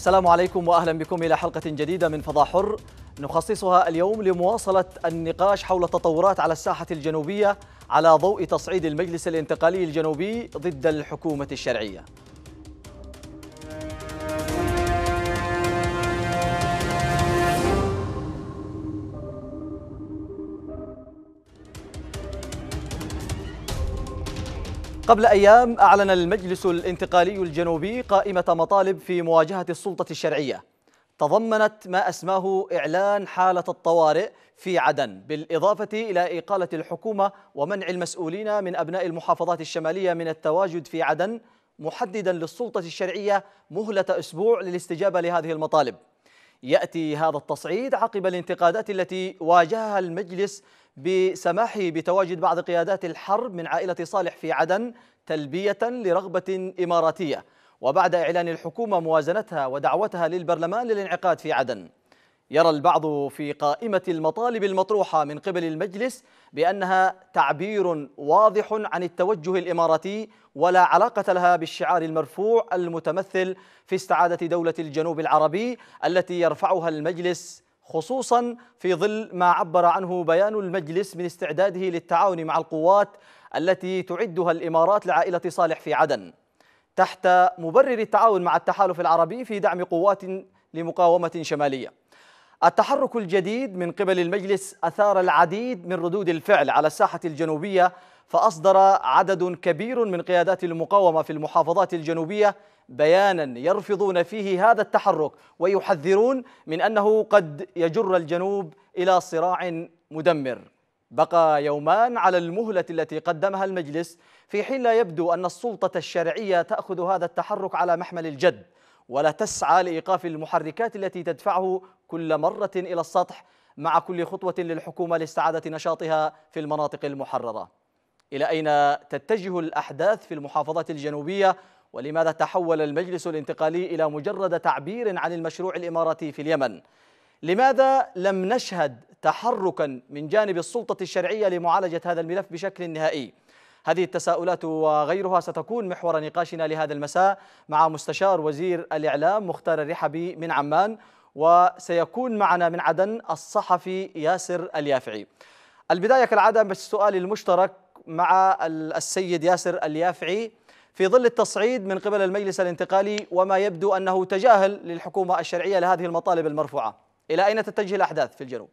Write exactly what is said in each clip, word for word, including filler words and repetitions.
السلام عليكم وأهلا بكم إلى حلقة جديدة من فضاء حر نخصصها اليوم لمواصلة النقاش حول التطورات على الساحة الجنوبية على ضوء تصعيد المجلس الانتقالي الجنوبي ضد الحكومة الشرعية. قبل أيام أعلن المجلس الانتقالي الجنوبي قائمة مطالب في مواجهة السلطة الشرعية تضمنت ما أسماه إعلان حالة الطوارئ في عدن، بالإضافة إلى إقالة الحكومة ومنع المسؤولين من أبناء المحافظات الشمالية من التواجد في عدن، محددا للسلطة الشرعية مهلة أسبوع للاستجابة لهذه المطالب. يأتي هذا التصعيد عقب الانتقادات التي واجهها المجلس بسماحه بتواجد بعض قيادات الحرب من عائلة صالح في عدن تلبية لرغبة إماراتية، وبعد إعلان الحكومة موازنتها ودعوتها للبرلمان للانعقاد في عدن. يرى البعض في قائمة المطالب المطروحة من قبل المجلس بأنها تعبير واضح عن التوجه الإماراتي ولا علاقة لها بالشعار المرفوع المتمثل في استعادة دولة الجنوب العربي التي يرفعها المجلس، خصوصا في ظل ما عبر عنه بيان المجلس من استعداده للتعاون مع القوات التي تعدها الإمارات لعائلة صالح في عدن تحت مبرر التعاون مع التحالف العربي في دعم قوات لمقاومة شمالية. التحرك الجديد من قبل المجلس أثار العديد من ردود الفعل على الساحة الجنوبية، فأصدر عدد كبير من قيادات المقاومة في المحافظات الجنوبية بيانا يرفضون فيه هذا التحرك ويحذرون من أنه قد يجر الجنوب إلى صراع مدمر. بقى يومان على المهلة التي قدمها المجلس، في حين لا يبدو أن السلطة الشرعية تأخذ هذا التحرك على محمل الجد ولا تسعى لإيقاف المحركات التي تدفعه كل مرة إلى السطح مع كل خطوة للحكومة لاستعادة نشاطها في المناطق المحررة. إلى أين تتجه الأحداث في المحافظات الجنوبية؟ ولماذا تحول المجلس الانتقالي إلى مجرد تعبير عن المشروع الإماراتي في اليمن؟ لماذا لم نشهد تحركا من جانب السلطة الشرعية لمعالجة هذا الملف بشكل نهائي؟ هذه التساؤلات وغيرها ستكون محور نقاشنا لهذا المساء مع مستشار وزير الإعلام مختار الرحبي من عمان، وسيكون معنا من عدن الصحفي ياسر اليافعي. البداية كالعادة بالسؤال المشترك مع السيد ياسر اليافعي، في ظل التصعيد من قبل المجلس الانتقالي وما يبدو أنه تجاهل للحكومة الشرعية لهذه المطالب المرفوعة، إلى أين تتجه الأحداث في الجنوب؟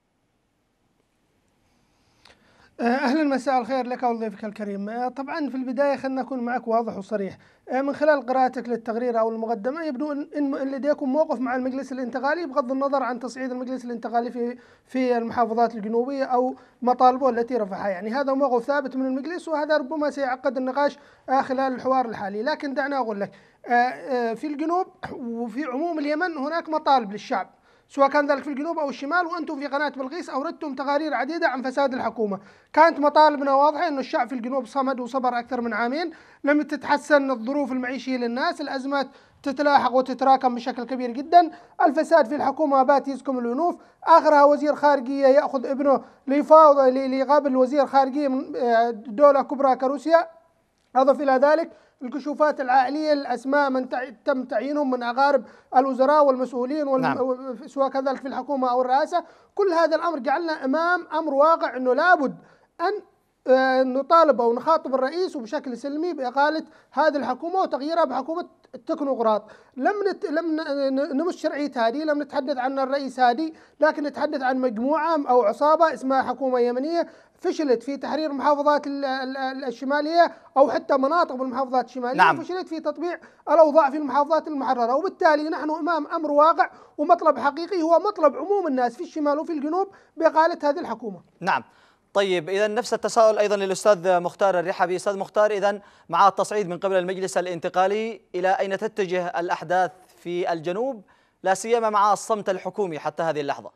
أهلا، مساء الخير لك ولضيفك الكريم. طبعا في البداية خلنا نكون معك واضح وصريح. من خلال قراءتك للتقرير أو المقدمة يبدو أن لديكم موقف مع المجلس الانتقالي بغض النظر عن تصعيد المجلس الانتقالي في في المحافظات الجنوبية أو مطالبه التي رفعها، يعني هذا موقف ثابت من المجلس، وهذا ربما سيعقد النقاش خلال الحوار الحالي. لكن دعنا أقول لك، في الجنوب وفي عموم اليمن هناك مطالب للشعب، سواء كان ذلك في الجنوب أو الشمال، وأنتم في قناة بلقيس أوردتم تقارير عديدة عن فساد الحكومة. كانت مطالبنا واضحة أن الشعب في الجنوب صمد وصبر أكثر من عامين، لم تتحسن الظروف المعيشية للناس، الأزمات تتلاحق وتتراكم بشكل كبير جدا، الفساد في الحكومة بات يزكم الأنوف، آخرها وزير خارجية يأخذ ابنه ليفاوض ليقابل وزير خارجية من دولة كبرى كروسيا. أضف إلى ذلك الكشوفات العائلية، الأسماء من تم تعيينهم من أقارب الوزراء والمسؤولين والم... نعم. سواء كذلك في الحكومة أو الرئاسة. كل هذا الأمر جعلنا أمام أمر واقع أنه لابد أن نطالب أو نخاطب الرئيس وبشكل سلمي بإقالة هذه الحكومة وتغييرها بحكومة التكنوقراط. لم نت... لم نمس شرعية هذه، لم نتحدث عن الرئيس هادي، لكن نتحدث عن مجموعة أو عصابة اسمها حكومة يمنية فشلت في تحرير المحافظات الشمالية أو حتى مناطق بالمحافظات الشمالية. نعم. فشلت في تطبيع الأوضاع في المحافظات المحررة، وبالتالي نحن أمام أمر واقع ومطلب حقيقي هو مطلب عموم الناس في الشمال وفي الجنوب بإقالة هذه الحكومة. نعم. طيب، إذا نفس التساؤل أيضا للأستاذ مختار الرحبي. أستاذ مختار، إذا مع التصعيد من قبل المجلس الانتقالي، إلى أين تتجه الأحداث في الجنوب، لا سيما مع الصمت الحكومي حتى هذه اللحظة؟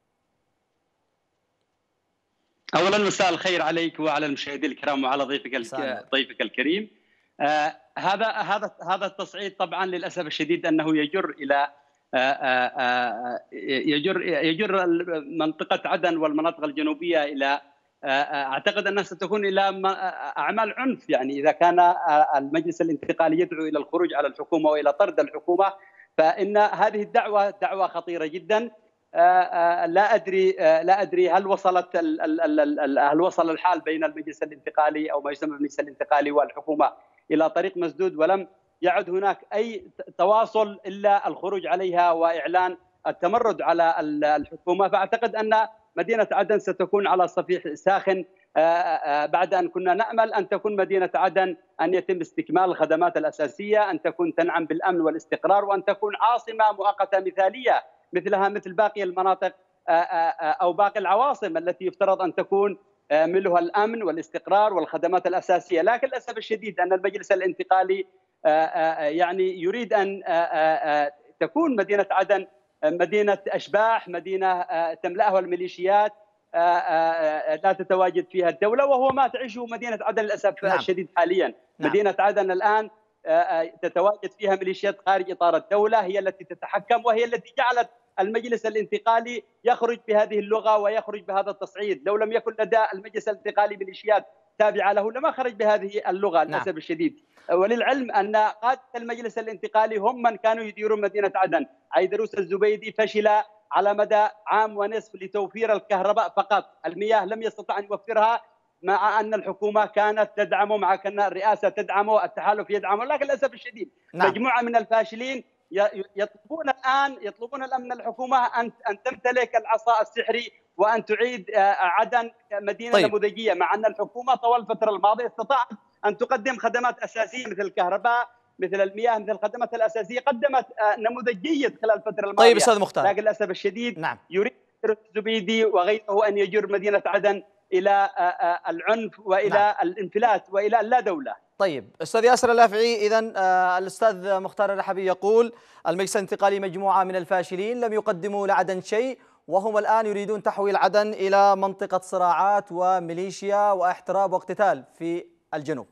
أولا مساء الخير عليك وعلى المشاهدين الكرام وعلى ضيفك ضيفك الكريم. آه هذا هذا هذا التصعيد طبعا للأسف الشديد أنه يجر إلى آه آه يجر يجر منطقة عدن والمناطق الجنوبية إلى أعتقد أنها ستكون إلى أعمال عنف. يعني إذا كان المجلس الانتقالي يدعو إلى الخروج على الحكومة وإلى طرد الحكومة، فإن هذه الدعوة دعوة خطيرة جدا. لا أدري لا أدري هل وصلت هل وصل الحال بين المجلس الانتقالي أو ما يسمى بالمجلس الانتقالي والحكومة إلى طريق مسدود، ولم يعد هناك أي تواصل إلا الخروج عليها وإعلان التمرد على الحكومة. فأعتقد أن مدينة عدن ستكون على صفيح ساخن بعد أن كنا نأمل أن تكون مدينة عدن أن يتم استكمال الخدمات الأساسية، أن تكون تنعم بالأمن والاستقرار، وأن تكون عاصمة مؤقتة مثالية مثلها مثل باقي المناطق أو باقي العواصم التي يفترض أن تكون ملها الأمن والاستقرار والخدمات الأساسية. لكن للأسف الشديد أن المجلس الانتقالي يعني يريد أن تكون مدينة عدن مدينة أشباح، مدينة تملأها الميليشيات، لا تتواجد فيها الدولة، وهو ما تعيشه مدينة عدن للأسف نعم. الشديد حاليا. نعم. مدينة عدن الآن تتواجد فيها ميليشيات خارج إطار الدولة، هي التي تتحكم، وهي التي جعلت المجلس الانتقالي يخرج بهذه اللغة ويخرج بهذا التصعيد. لو لم يكن لدى المجلس الانتقالي ميليشيات تابعة له لما خرج بهذه اللغة للأسف نعم. الشديد. وللعلم أن قادة المجلس الانتقالي هم من كانوا يديرون مدينة عدن. عيدروس الزبيدي فشل على مدى عام ونصف لتوفير الكهرباء فقط، المياه لم يستطع أن يوفرها، مع أن الحكومة كانت تدعمه، مع أن الرئاسة تدعمه، التحالف يدعمه. لكن للأسف الشديد نعم. مجموعة من الفاشلين يطلبون الآن يطلبون الآن من الحكومة أن أن تمتلك العصا السحري وأن تعيد عدن مدينة طيب. نموذجية، مع أن الحكومة طوال الفترة الماضية استطاعت أن تقدم خدمات أساسية مثل الكهرباء، مثل المياه، مثل الخدمات الأساسية، قدمت نموذج جيد خلال الفترة الماضية. طيب أستاذ مختار، لكن للأسف الشديد نعم. يريد الزبيدي وغيره أن يجر مدينة عدن إلى العنف وإلى نعم. الانفلات وإلى اللا دولة. طيب أستاذ ياسر اللافعي، إذن آه الأستاذ مختار الرحبي يقول المجلس الانتقالي مجموعة من الفاشلين لم يقدموا لعدن شيء، وهم الآن يريدون تحويل عدن إلى منطقة صراعات وميليشيا واحتراب واقتتال في الجنوب.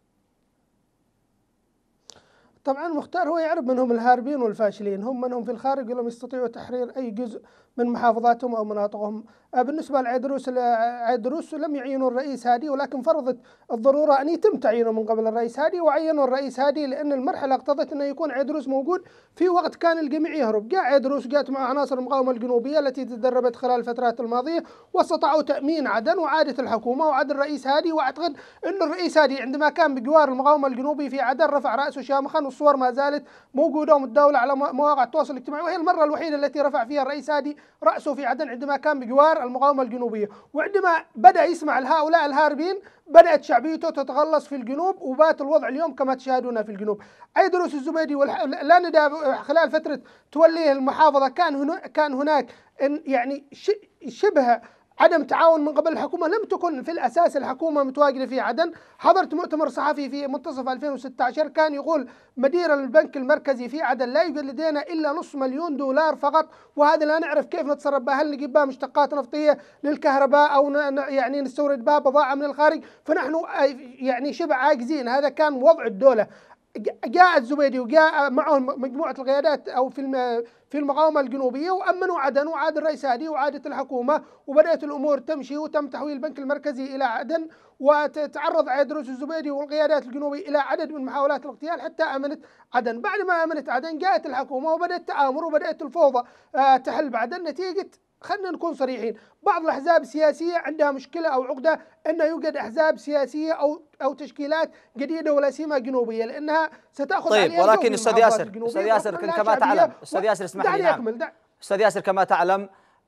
طبعا مختار هو يعرف من هم الهاربين والفاشلين، هم من هم في الخارج ولم يستطيعوا تحرير أي جزء من محافظاتهم أو مناطقهم. بالنسبة لعيدروس عيدروس لم يعينوا الرئيس هادي، ولكن فرضت الضرورة أن يتم تعيينه من قبل الرئيس هادي، وعينوا الرئيس هادي لأن المرحلة اقتضت أنه يكون عيدروس موجود في وقت كان الجميع يهرب. جاء عيدروس، جاءت مع عناصر المقاومة الجنوبية التي تدربت خلال الفترات الماضية واستطاعوا تأمين عدن، وعادت الحكومة وعاد الرئيس هادي. وأعتقد أن الرئيس هادي عندما كان بجوار المقاومة الجنوبي في عدن رفع رأسه شامخا، والصور ما زالت موجودة ومتداولة على مواقع التواصل الاجتماعي، وهي المرة الوحيدة التي رفع فيها الرئيس هادي رأسه في عدن عندما كان بجوار المقاومة الجنوبية. وعندما بدأ يسمع لهؤلاء الهاربين بدأت شعبيته تتغلص في الجنوب، وبات الوضع اليوم كما تشاهدون في الجنوب. عيدروس الزبيدي والح... لا ندى خلال فترة توليه المحافظة كان هنا... كان هناك إن يعني ش... شبه عدم تعاون من قبل الحكومة، لم تكن في الأساس الحكومة متواجدة في عدن. حضرت مؤتمر صحفي في منتصف ألفين وستة عشر كان يقول مدير البنك المركزي في عدن لا يوجد لدينا إلا نصف مليون دولار فقط، وهذا لا نعرف كيف نتصرف بها، هل نجيب بها مشتقات نفطية للكهرباء أو يعني نستورد بها بضاعة من الخارج، فنحن يعني شبه عاجزين. هذا كان وضع الدولة. جاء الزبيدي وجاء معه مجموعة القيادات أو في في المقاومة الجنوبية وأمنوا عدن، وعاد الرئيس هادي وعادت الحكومة وبدأت الأمور تمشي، وتم تحويل البنك المركزي إلى عدن، وتعرض عيدروس الزبيدي والقيادات الجنوبية إلى عدد من محاولات الاغتيال حتى أمنت عدن. بعد ما أمنت عدن جاءت الحكومة وبدأت التآمر وبدأت الفوضى تحل بعدن. نتيجة خلينا نكون صريحين، بعض الأحزاب السياسية عندها مشكلة أو عقدة أن يوجد أحزاب سياسية أو أو تشكيلات جديدة ولا سيما جنوبية، لأنها ستأخذ طيب. ولكن أستاذ ياسر أستاذ ياسر كما تعلم أستاذ ياسر اسمح لي نعم. أستاذ ياسر كما تعلم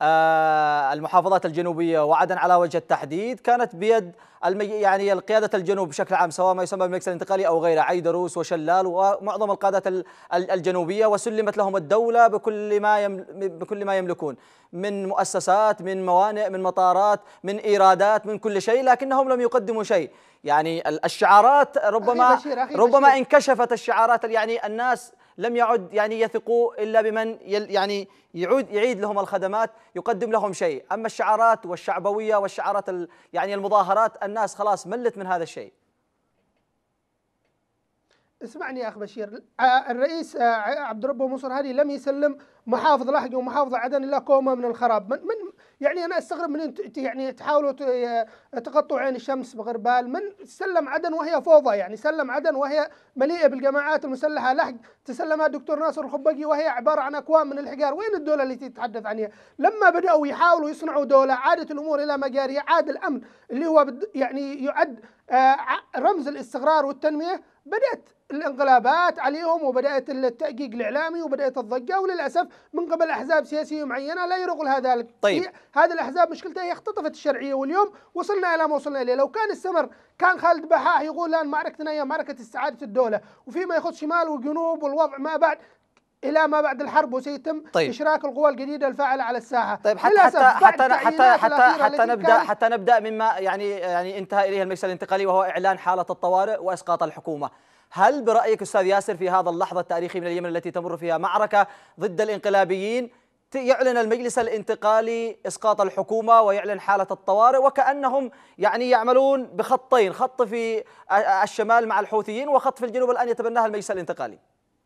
آه المحافظات الجنوبية وعدن على وجه التحديد كانت بيد المج... يعني القيادة الجنوب بشكل عام، سواء ما يسمى بالمجلس الانتقالي أو غيره، عيدروس وشلال ومعظم القادات الجنوبية، وسلمت لهم الدولة بكل ما يم... بكل ما يملكون من مؤسسات، من موانئ، من مطارات، من إيرادات، من كل شيء، لكنهم لم يقدموا شيء. يعني الشعارات ربما أخي بشير أخي ربما بشير. انكشفت الشعارات، يعني الناس لم يعد يعني يثقوا إلا بمن يعني يعود يعيد لهم الخدمات، يقدم لهم شيء. أما الشعارات والشعبوية والشعارات يعني المظاهرات، الناس خلاص ملت من هذا الشيء. اسمعني يا أخ بشير، الرئيس عبد ربه منصور هادي لم يسلم محافظ لاحق ومحافظة عدن إلا كومة من الخراب. من, من يعني أنا أستغرب من أنت يعني تحاولوا تغطوا عين الشمس بغربال. من سلم عدن وهي فوضى، يعني سلم عدن وهي مليئة بالجماعات المسلحة، لحق تسلمها الدكتور ناصر الخبقي وهي عبارة عن أكوام من الحجار. وين الدولة التي تتحدث عنها؟ لما بدأوا يحاولوا يصنعوا دولة عادت الأمور إلى مجاريها، عاد الأمن اللي هو يعني يعد رمز الاستقرار والتنمية، بدأت الانقلابات عليهم وبدأت التأجيج الإعلامي وبدأت الضجة، وللأسف من قبل أحزاب سياسية معينة لا يرغل هذا. طيب. هذه الأحزاب مشكلتها هي اختطفت الشرعية، واليوم وصلنا إلى ما وصلنا إليه. لو كان استمر كان خالد بحاح يقول الآن معركتنا هي معركة استعادة الدولة، وفيما يخص شمال وجنوب والوضع ما بعد إلى ما بعد الحرب، وسيتم طيب. إشراك القوى الجديدة الفاعلة على الساحة. طيب حتى حتى حتى حتى حتى, حتى نبدأ حتى نبدأ مما يعني يعني انتهى إليه المجلس الانتقالي، وهو إعلان حالة الطوارئ وإسقاط الحكومة. هل برأيك أستاذ ياسر في هذا اللحظة التاريخي من اليمن التي تمر فيها معركة ضد الانقلابيين يعلن المجلس الانتقالي إسقاط الحكومة ويعلن حالة الطوارئ، وكأنهم يعني يعملون بخطين، خط في الشمال مع الحوثيين وخط في الجنوب الآن يتبناها المجلس الانتقالي؟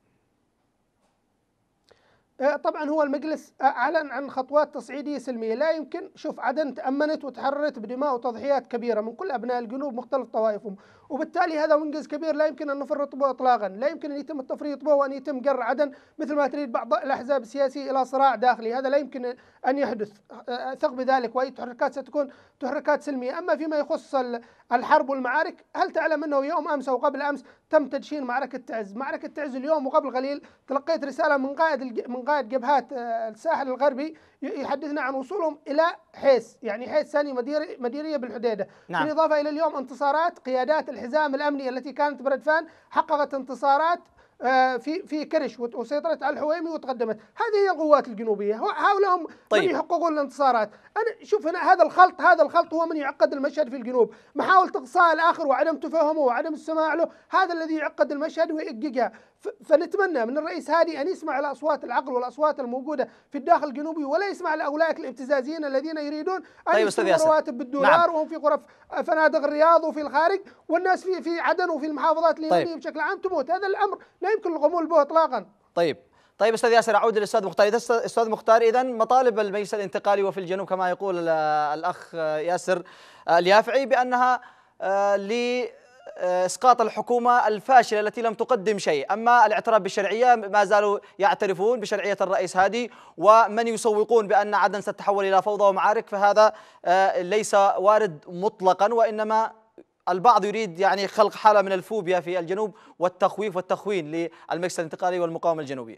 طبعا هو المجلس أعلن عن خطوات تصعيدية سلمية. لا يمكن، شوف عدن تأمنت وتحررت بدماء وتضحيات كبيرة من كل أبناء الجنوب مختلف طوائفهم، وبالتالي هذا منجز كبير لا يمكن أن نفرط به إطلاقا. لا يمكن أن يتم التفريط به وأن يتم جر عدن مثل ما تريد بعض الأحزاب السياسية إلى صراع داخلي، هذا لا يمكن أن يحدث، ثق بذلك. وأي تحركات ستكون تحركات سلمية. أما فيما يخص الحرب والمعارك، هل تعلم أنه يوم أمس وقبل أمس تم تدشين معركة تعز؟ معركة تعز اليوم وقبل قليل تلقيت رسالة من قائد من قائد جبهات الساحل الغربي يحدثنا عن وصولهم إلى حيس، يعني حيس ثاني مديرية بالحديدة. نعم. بالإضافة إلى اليوم انتصارات قيادات الحزام الأمني التي كانت بردفان، حققت انتصارات في في كرش وسيطرت على الحويمي وتقدمت. هذه هي القوات الجنوبيه، هؤلاء هم طيب. من يحققون الانتصارات. انا شوف هنا هذا الخلط هذا الخلط هو من يعقد المشهد في الجنوب. محاولة اقصاء الاخر وعدم تفهمه وعدم السماع له، هذا الذي يعقد المشهد ويؤججها. فنتمنى من الرئيس هادي ان يسمع لاصوات العقل والاصوات الموجوده في الداخل الجنوبي، ولا يسمع لاولئك الابتزازيين الذين يريدون ان طيب يستلموا رواتب بالدولار. نعم. وهم في غرف فنادق الرياض وفي الخارج، والناس في في عدن وفي المحافظات اليمنيه طيب. بشكل عام تموت. هذا الامر لا يمكن القبول به اطلاقا. طيب طيب استاذ ياسر، اعود للاستاذ مختار. اذا استاذ مختار، اذا مطالب المجلس الانتقالي وفي الجنوب كما يقول الاخ ياسر اليافعي بانها ل اسقاط الحكومه الفاشله التي لم تقدم شيء، اما الاعتراف بالشرعيه ما زالوا يعترفون بشرعيه الرئيس هادي، ومن يسوقون بان عدن ستتحول الى فوضى ومعارك فهذا ليس وارد مطلقا، وانما البعض يريد يعني خلق حاله من الفوبيا في الجنوب والتخويف والتخوين للمجلس الانتقالي والمقاومه الجنوبيه.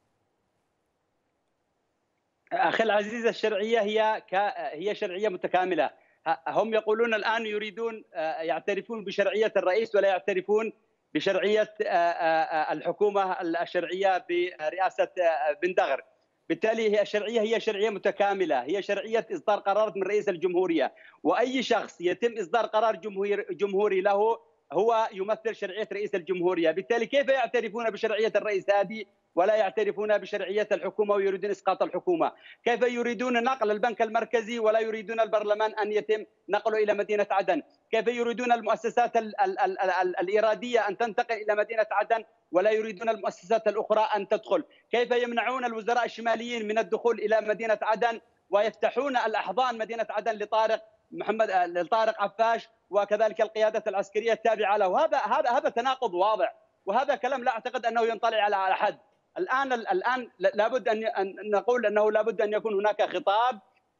اخي العزيز، الشرعيه هي هي شرعيه متكامله. هم يقولون الآن يريدون يعترفون بشرعية الرئيس ولا يعترفون بشرعية الحكومة الشرعية برئاسة بن دغر. بالتالي هي الشرعية هي شرعية متكاملة، هي شرعية إصدار قرارات من رئيس الجمهورية، وأي شخص يتم إصدار قرار جمهوري له هو يمثل شرعية رئيس الجمهورية. بالتالي كيف يعترفون بشرعية الرئيس هادي ولا يعترفون بشرعية الحكومة ويريدون إسقاط الحكومة؟ كيف يريدون نقل البنك المركزي ولا يريدون البرلمان أن يتم نقله إلى مدينة عدن؟ كيف يريدون المؤسسات ال ال ال ال الإرادية أن تنتقل إلى مدينة عدن ولا يريدون المؤسسات الأخرى أن تدخل؟ كيف يمنعون الوزراء الشماليين من الدخول إلى مدينة عدن ويفتحون الأحضان مدينة عدن لطارق محمد لطارق عفاش وكذلك القيادة العسكرية التابعة له؟ هذا هذا هذا تناقض واضح، وهذا كلام لا أعتقد أنه ينطلي على أحد. الآن الآن لابد أن نقول أنه لابد أن يكون هناك خطاب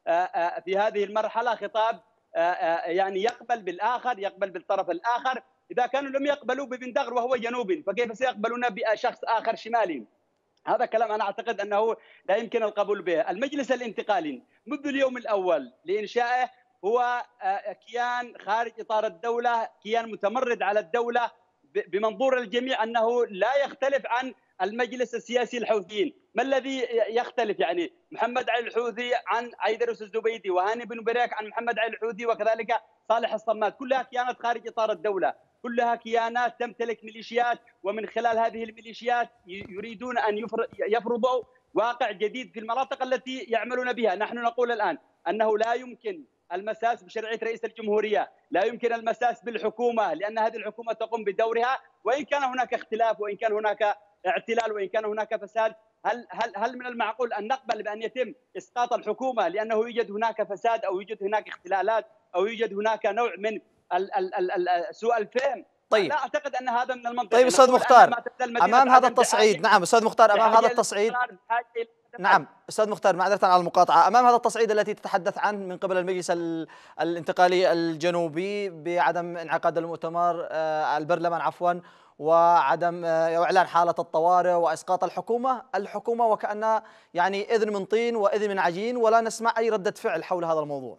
في هذه المرحلة، خطاب يعني يقبل بالآخر، يقبل بالطرف الآخر. إذا كانوا لم يقبلوا ببن دغر وهو جنوبي فكيف سيقبلون بشخص آخر شمالي؟ هذا كلام أنا أعتقد أنه لا يمكن القبول به. المجلس الانتقالي منذ اليوم الأول لإنشائه هو كيان خارج إطار الدولة، كيان متمرد على الدولة بمنظور الجميع أنه لا يختلف عن المجلس السياسي الحوثيين. ما الذي يختلف؟ يعني محمد علي الحوثي عن عيدروس الزبيدي، وهاني بن بريك عن محمد علي الحوثي، وكذلك صالح الصماد، كلها كيانات خارج إطار الدولة، كلها كيانات تمتلك ميليشيات، ومن خلال هذه الميليشيات يريدون أن يفرضوا واقع جديد في المناطق التي يعملون بها. نحن نقول الآن أنه لا يمكن المساس بشرعية رئيس الجمهورية، لا يمكن المساس بالحكومة، لأن هذه الحكومة تقوم بدورها، وإن كان هناك اختلاف وإن كان هناك اعتلال وإن كان هناك فساد، هل هل هل من المعقول ان نقبل بان يتم اسقاط الحكومه لانه يوجد هناك فساد او يوجد هناك اختلالات او يوجد هناك نوع من ال ال ال ال سوء الفهم؟ طيب. لا اعتقد ان هذا من المنطق. طيب استاذ مختار، امام هذا التصعيد، نعم استاذ مختار، امام هذا التصعيد، نعم استاذ مختار معذرة على المقاطعة، امام هذا التصعيد التي تتحدث عنه من قبل المجلس الانتقالي الجنوبي بعدم انعقاد المؤتمر البرلمان عفوا وعدم اعلان حالة الطوارئ واسقاط الحكومة، الحكومة وكأنها يعني اذن من طين واذن من عجين، ولا نسمع اي ردة فعل حول هذا الموضوع.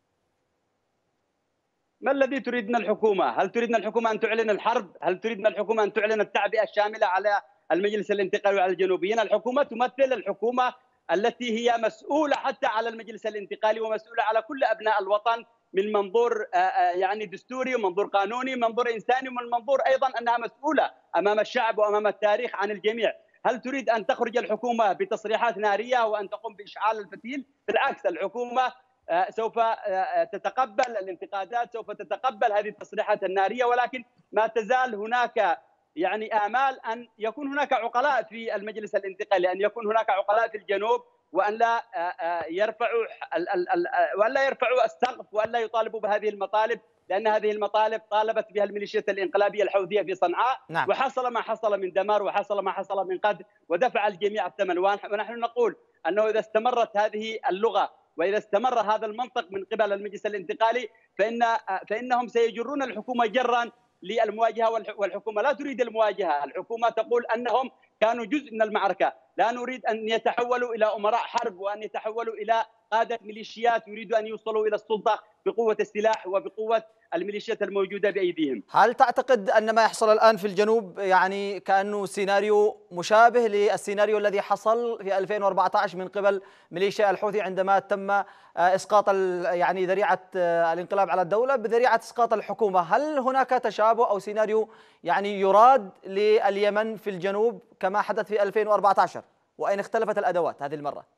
ما الذي تريد من الحكومة؟ هل تريد من الحكومة أن تعلن الحرب؟ هل تريد من الحكومة أن تعلن التعبئة الشاملة على المجلس الانتقالي وعلى الجنوبيين؟ الحكومة تمثل الحكومة التي هي مسؤولة حتى على المجلس الانتقالي ومسؤولة على كل أبناء الوطن من منظور يعني دستوري ومنظور قانوني ومنظور إنساني ومن منظور أيضا أنها مسؤولة أمام الشعب وأمام التاريخ عن الجميع. هل تريد أن تخرج الحكومة بتصريحات نارية وأن تقوم بإشعال الفتيل؟ بالعكس، الحكومة سوف تتقبل الانتقادات، سوف تتقبل هذه التصريحات النارية، ولكن ما تزال هناك يعني آمال أن يكون هناك عقلاء في المجلس الانتقالي، أن يكون هناك عقلاء في الجنوب، وأن لا يرفعوا وأن لا يرفعوا السقف وأن لا يطالبوا بهذه المطالب، لأن هذه المطالب طالبت بها الميليشيات الانقلابية الحوثية في صنعاء. نعم. وحصل ما حصل من دمار وحصل ما حصل من قتل ودفع الجميع الثمن. ونحن نقول أنه إذا استمرت هذه اللغة وإذا استمر هذا المنطق من قبل المجلس الانتقالي فإن فإنهم سيجرون الحكومة جرا للمواجهة، والحكومة لا تريد المواجهة. الحكومة تقول أنهم كانوا جزء من المعركة، لا نريد أن يتحولوا إلى أمراء حرب وأن يتحولوا إلى قادة ميليشيات يريدوا أن يوصلوا إلى السلطة بقوة السلاح وبقوة الميليشيات الموجودة بأيديهم. هل تعتقد أن ما يحصل الآن في الجنوب يعني كأنه سيناريو مشابه للسيناريو الذي حصل في ألفين وأربعة عشر من قبل ميليشيا الحوثي عندما تم إسقاط يعني ذريعة الانقلاب على الدولة بذريعة إسقاط الحكومة؟ هل هناك تشابه أو سيناريو يعني يراد لليمن في الجنوب كما حدث في ألفين وأربعة عشر، وأين اختلفت الأدوات هذه المرة؟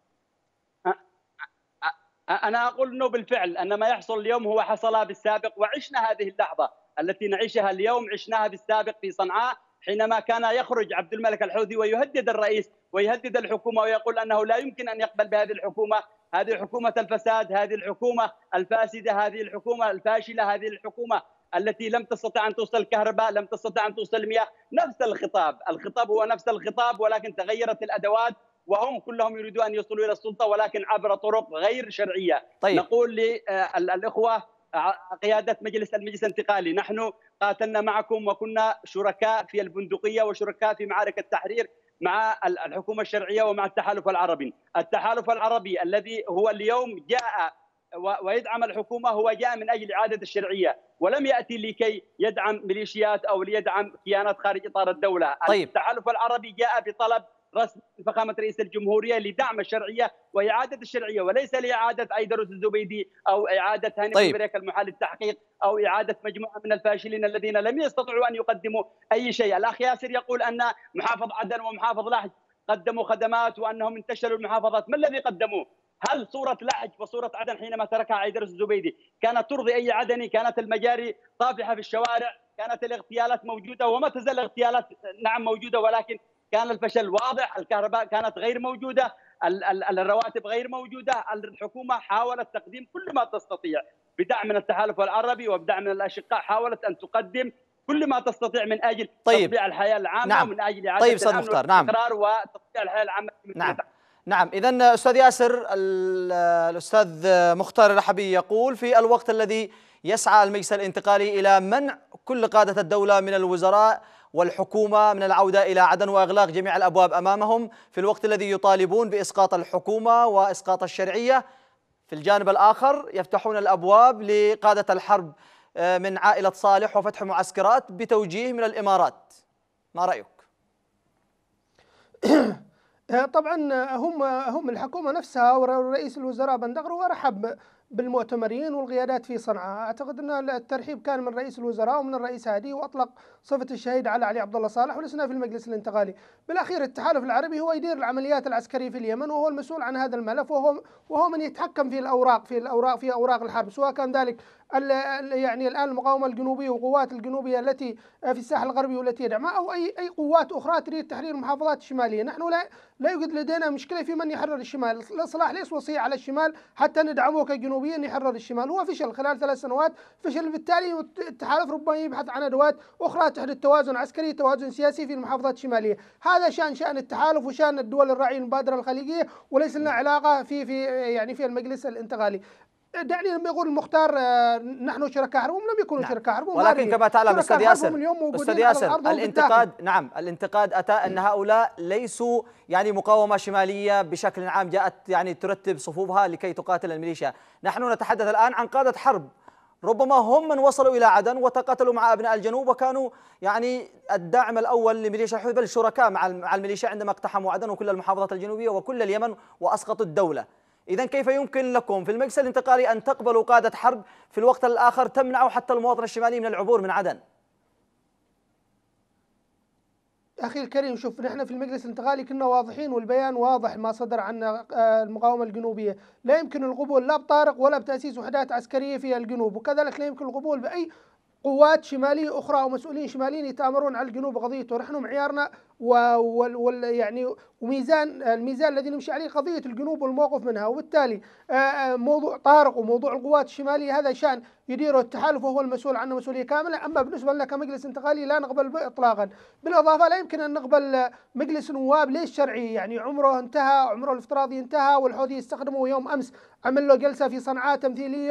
أنا أقول أنه بالفعل أن ما يحصل اليوم هو حصل بالسابق، وعشنا هذه اللحظة التي نعيشها اليوم عشناها بالسابق في صنعاء، حينما كان يخرج عبد الملك الحوثي ويهدد الرئيس ويهدد الحكومة ويقول أنه لا يمكن أن يقبل بهذه الحكومة، هذه حكومة الفساد، هذه الحكومة الفاسدة، هذه الحكومة الفاشلة، هذه الحكومة التي لم تستطع أن توصل الكهرباء، لم تستطع أن توصل المياه. نفس الخطاب، الخطاب هو نفس الخطاب، ولكن تغيرت الأدوات، وهم كلهم يريدون أن يصلوا إلى السلطة ولكن عبر طرق غير شرعية. طيب. نقول للإخوة قيادة مجلس المجلس الانتقالي، نحن قاتلنا معكم وكنا شركاء في البندقية وشركاء في معارك التحرير مع الحكومة الشرعية ومع التحالف العربي. التحالف العربي الذي هو اليوم جاء ويدعم الحكومة هو جاء من أجل إعادة الشرعية، ولم يأتي لكي يدعم ميليشيات أو ليدعم كيانات خارج إطار الدولة. طيب. التحالف العربي جاء بطلب رسم فخامة رئيس الجمهورية لدعم الشرعية وإعادة الشرعية، وليس لإعادة عيدروس الزبيدي أو إعادة هاني طيب. بريك المحال للتحقيق أو إعادة مجموعة من الفاشلين الذين لم يستطيعوا أن يقدموا أي شيء. الأخ ياسر يقول أن محافظ عدن ومحافظ لحج قدموا خدمات وأنهم انتشلوا المحافظات. ما الذي قدموه؟ هل صورة لحج وصورة عدن حينما تركها عيدروس الزبيدي كانت ترضي أي عدني؟ كانت المجاري طافحة في الشوارع، كانت الاغتيالات موجودة وما تزال الاغتيالات نعم موجودة، ولكن كان الفشل واضح. الكهرباء كانت غير موجودة، الرواتب غير موجودة. الحكومة حاولت تقديم كل ما تستطيع بدعم من التحالف العربي وبدعم من الأشقاء، حاولت أن تقدم كل ما تستطيع من أجل طيب. تطبيع الحياة العامة. نعم. ومن أجل إعادة طيب الأمن والاستقرار نعم. وتطبيع الحياة العامة. نعم نعم. إذن أستاذ ياسر، الأستاذ مختار الرحبي يقول في الوقت الذي يسعى المجلس الانتقالي إلى منع كل قادة الدولة من الوزراء والحكومة من العودة إلى عدن وإغلاق جميع الأبواب أمامهم، في الوقت الذي يطالبون بإسقاط الحكومة وإسقاط الشرعية، في الجانب الآخر يفتحون الأبواب لقادة الحرب من عائلة صالح وفتح معسكرات بتوجيه من الإمارات. ما رأيك؟ طبعا هم هم الحكومة نفسها ورئيس الوزراء بندغر ورحب بالمؤتمرين والقيادات في صنعاء. اعتقد ان الترحيب كان من رئيس الوزراء ومن الرئيس هادي، واطلق صفة الشهيد على علي عبد الله صالح، ولسنا في المجلس الانتقالي. بالاخير التحالف العربي هو يدير العمليات العسكرية في اليمن، وهو المسؤول عن هذا الملف، وهو وهو من يتحكم في الاوراق في الاوراق في اوراق الحرب، سواء كان ذلك يعني الآن المقاومة الجنوبية وقوات الجنوبية التي في الساحل الغربي والتي يدعمها، أو أي أي قوات أخرى تريد تحرير المحافظات الشمالية. نحن لا لا يوجد لدينا مشكلة في من يحرر الشمال، الإصلاح ليس وصية على الشمال حتى ندعمه كجنوبيين يحرر الشمال، هو فشل خلال ثلاث سنوات، فشل بالتالي التحالف ربما يبحث عن أدوات أخرى تحدث توازن عسكري توازن سياسي في المحافظات الشمالية. هذا شأن شأن التحالف وشأن الدول الراعية المبادرة الخليجية، وليس لنا علاقة في في يعني في المجلس الانتقالي. دعني لما يقول المختار نحن شركاء حرب، هم لم يكونوا نعم. شركاء حرب، ولكن كما تعلم استاذ ياسر استاذ ياسر الانتقاد نعم الانتقاد اتى ان هؤلاء ليسوا يعني مقاومه شماليه بشكل عام جاءت يعني ترتب صفوفها لكي تقاتل الميليشيا. نحن نتحدث الان عن قاده حرب، ربما هم من وصلوا الى عدن وتقاتلوا مع ابناء الجنوب وكانوا يعني الداعم الاول لميليشيا الحوثي، بل شركاء مع مع الميليشيا عندما اقتحموا عدن وكل المحافظات الجنوبيه وكل اليمن واسقطوا الدوله. إذا كيف يمكن لكم في المجلس الانتقالي أن تقبلوا قادة حرب في الوقت الآخر تمنعوا حتى المواطن الشمالي من العبور من عدن؟ أخي الكريم، شوف نحن في المجلس الانتقالي كنا واضحين والبيان واضح ما صدر عن المقاومة الجنوبية، لا يمكن القبول لا بطارق ولا بتأسيس وحدات عسكرية في الجنوب، وكذلك لا يمكن القبول بأي قوات شمالية أخرى أو مسؤولين شماليين يتآمرون على الجنوب بقضيته. نحن معيارنا وال يعني وميزان الميزان الذي نمشي عليه قضية الجنوب والموقف منها، وبالتالي موضوع طارق وموضوع القوات الشمالية هذا شأن يديره التحالف وهو المسؤول عنه مسؤولية كاملة. أما بالنسبة لنا كمجلس انتقالي لا نقبل به إطلاقا. بالإضافة لا يمكن أن نقبل مجلس نواب ليش شرعي، يعني عمره انتهى، عمره الافتراضي انتهى، والحوثي يستخدمه. يوم أمس عمل له جلسة في صنعاء تمثيلية،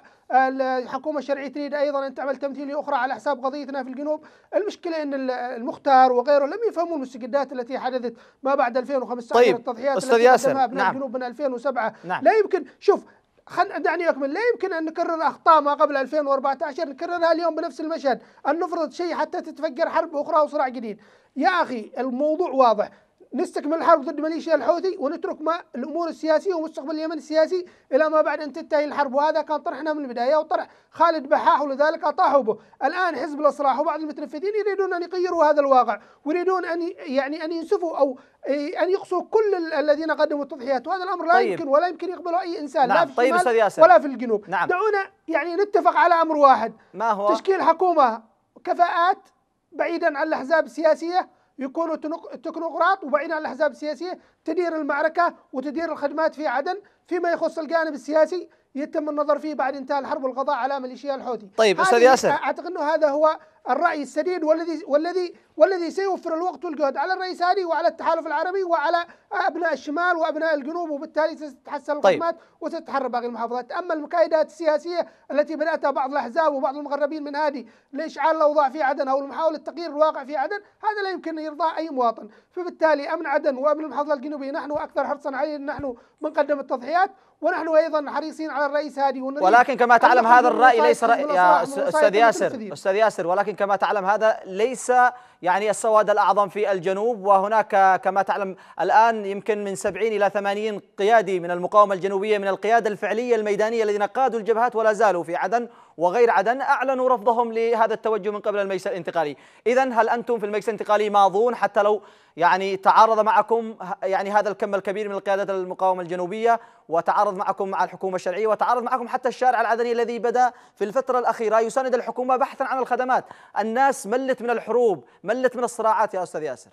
والحكومة الشرعية تريد أيضا أن تعمل تمثيلية أخرى على حساب قضيتنا في الجنوب. المشكلة أن المختار وغيره لم يفهموا المستجدات التي حدثت ما بعد ألفين وخمسة عشر. طيب التضحيات أستاذ التي ياسر قدمها أبناء نعم. الجنوب من ألفين وسبعة نعم. لا يمكن، شوف خل دعني أكمل، لا يمكن أن نكرر أخطاء ما قبل ألفين وأربعة عشر نكررها اليوم بنفس المشهد، أن نفرض شيء حتى تتفجر حرب أخرى وصراع جديد. يا أخي الموضوع واضح، نستكمل الحرب ضد ميليشيا الحوثي ونترك ما الامور السياسيه ومستقبل اليمن السياسي الى ما بعد ان تنتهي الحرب، وهذا كان طرحنا من البدايه وطرح خالد بحاح، ولذلك اطاحوا به. الان حزب الاصلاح وبعض المتنفذين يريدون ان يغيروا هذا الواقع، ويريدون ان يعني ان ينسفوا او ان يقصوا كل الذين قدموا التضحيات، وهذا الامر لا طيب. يمكن ولا يمكن يقبله اي انسان. نعم. لا في طيب الشمال ياسر. ولا في الجنوب. نعم. دعونا يعني نتفق على امر واحد، ما هو؟ تشكيل حكومه كفاءات بعيدا عن الاحزاب السياسيه، يكونوا تكنوقراط وبعيدا عن الاحزاب السياسيه، تدير المعركه وتدير الخدمات في عدن. فيما يخص الجانب السياسي يتم النظر فيه بعد انتهاء الحرب والقضاء على ميليشيا الحوثي. طيب استاذ ياسر، اعتقد انه هذا هو الراي السديد والذي والذي والذي سيوفر الوقت والجهد على الرئيس هادي وعلى التحالف العربي وعلى ابناء الشمال وابناء الجنوب، وبالتالي ستتحسن الخدمات. طيب. وستتحرر باقي المحافظات. اما المكايدات السياسيه التي بداتها بعض الاحزاب وبعض المقربين من هادي لاشعال الاوضاع في عدن او محاوله تغيير الواقع في عدن، هذا لا يمكن ان يرضاه اي مواطن. فبالتالي امن عدن وامن المحافظه الجنوبيه نحن اكثر حرصا عليه، نحن بنقدم التضحيات، ونحن ايضا حريصين على الرئيس هادي. ولكن كما تعلم هذا الراي ليس رأي يا استاذ ياسر استاذ ياسر ولكن كما تعلم هذا ليس يعني السواد الأعظم في الجنوب، وهناك كما تعلم الآن يمكن من سبعين إلى ثمانين قيادي من المقاومة الجنوبية من القيادة الفعلية الميدانية الذين قادوا الجبهات ولا زالوا في عدن وغير عدن أعلنوا رفضهم لهذا التوجه من قبل المجلس الانتقالي. إذن هل أنتم في المجلس الانتقالي ماضون حتى لو يعني تعارض معكم يعني هذا الكم الكبير من القيادة المقاومة الجنوبية، وتعارض معكم مع الحكومة الشرعية، وتعارض معكم حتى الشارع العدني الذي بدأ في الفترة الأخيرة يساند الحكومة بحثا عن الخدمات؟ الناس ملت من الحروب، ملت من الصراعات يا أستاذ ياسر.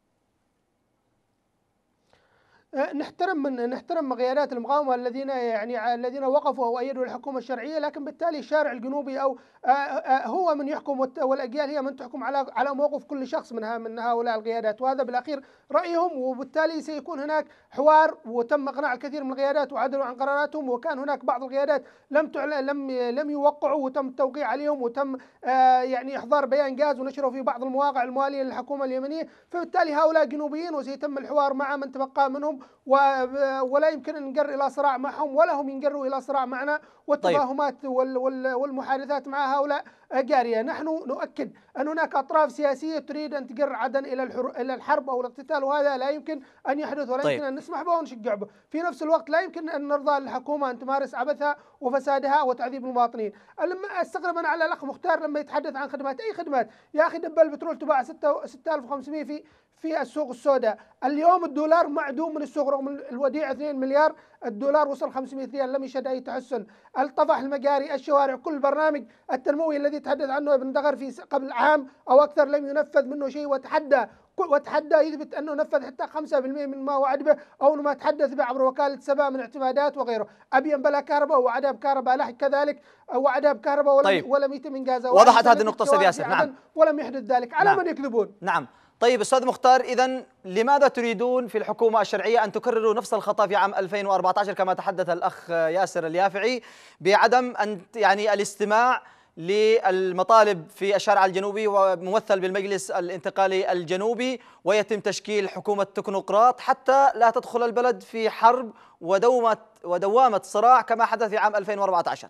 نحترم من نحترم قيادات المقاومه الذين يعني الذين وقفوا او ايدوا الحكومه الشرعيه، لكن بالتالي الشارع الجنوبي او هو من يحكم والاجيال هي من تحكم على على موقف كل شخص منها من هؤلاء القيادات، وهذا بالاخير رايهم. وبالتالي سيكون هناك حوار، وتم اقناع الكثير من القيادات وعدلوا عن قراراتهم، وكان هناك بعض القيادات لم تعلن لم لم يوقعوا وتم التوقيع عليهم، وتم يعني احضار بيان جاز ونشره في بعض المواقع المواليه للحكومه اليمنيه. فبالتالي هؤلاء جنوبيين وسيتم الحوار مع من تبقى منهم، ولا يمكن أن نجر إلى صراع معهم ولا هم ينجروا إلى صراع معنا، والتفاهمات طيب. والمحادثات مع هؤلاء جارية. نحن نؤكد أن هناك أطراف سياسية تريد أن تجر عدن إلى إلى الحرب أو الاقتتال، وهذا لا يمكن أن يحدث ولا طيب. يمكن أن نسمح به ونشجع به. في نفس الوقت لا يمكن أن نرضى للحكومة أن تمارس عبثها وفسادها وتعذيب المواطنين. لما استغرب أنا على الأخ مختار لما يتحدث عن خدمات، أي خدمات يا أخي؟ دب البترول تباع ستة آلاف وخمسمئة في في السوق السوداء، اليوم الدولار معدوم من السوق رغم الوديعة اثنين مليار الدولار وصل خمسمئة ريال لم يشهد أي تحسن، الطفح المجاري الشوارع كل البرنامج التنموي الذي تحدث عنه ابن دغر في قبل عام أو أكثر لم ينفذ منه شيء، وتحدى وتحدى يثبت أنه نفذ حتى خمسة بالمئة من ما وعد به أو ما تحدث به عبر وكالة سبا من اعتمادات وغيره. أبين بلا كهرباء وعدها بكهرباء لحق كذلك وعدها بكهرباء ولم, طيب. ولم يتم إنجازها. وضحت هذه النقطة أستاذ ياسر. نعم. ولم يحدث ذلك. على نعم. من يكذبون؟ نعم. طيب أستاذ مختار، إذن لماذا تريدون في الحكومة الشرعية أن تكرروا نفس الخطأ في عام ألفين وأربعة عشر كما تحدث الأخ ياسر اليافعي بعدم أن يعني الاستماع للمطالب في الشارع الجنوبي وممثل بالمجلس الانتقالي الجنوبي، ويتم تشكيل حكومة تكنوقراط حتى لا تدخل البلد في حرب ودومة ودوامة صراع كما حدث في عام ألفين وأربعة عشر؟